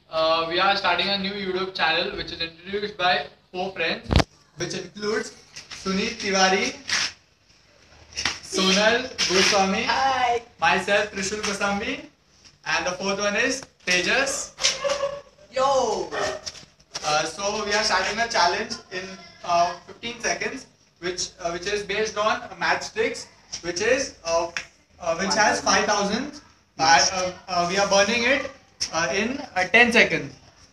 we are starting a new YouTube channel which is introduced by 4 friends, which includes Sunit Tiwari, Sonal Goswami, Hi. myself Trishul Kosambi, and the fourth one is Tejas. Yo. So we are starting a challenge in 15 seconds, which is based on matchsticks, which has 5,000. We are burning it in 10 seconds.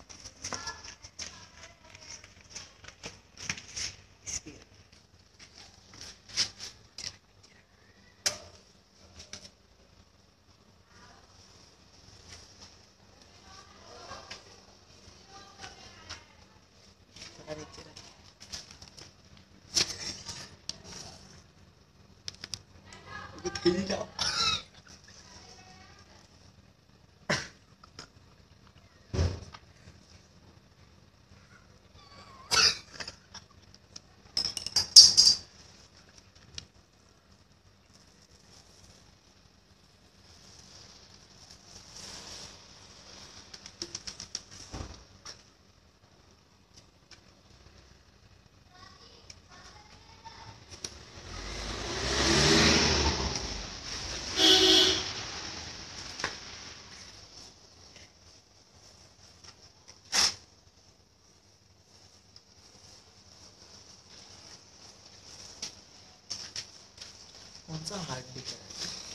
कौन सा heart beat है?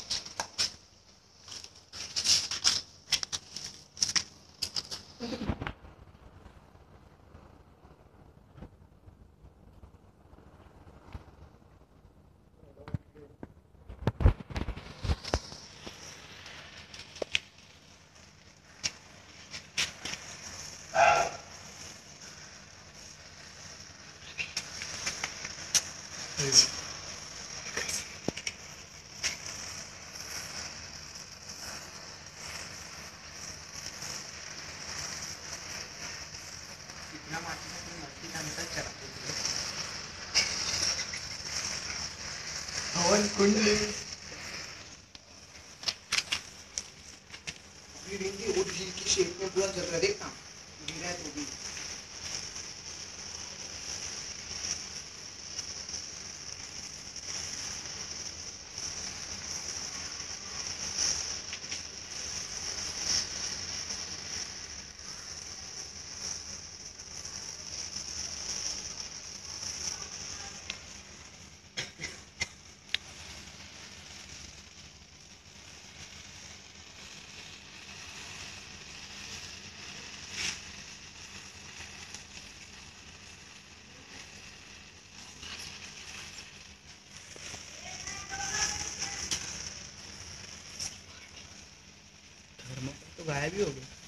हवन कुंड वो झील की shape में पूरा चल रहा है, देखना गिरा है तो भी। तो गायब ही हो गया।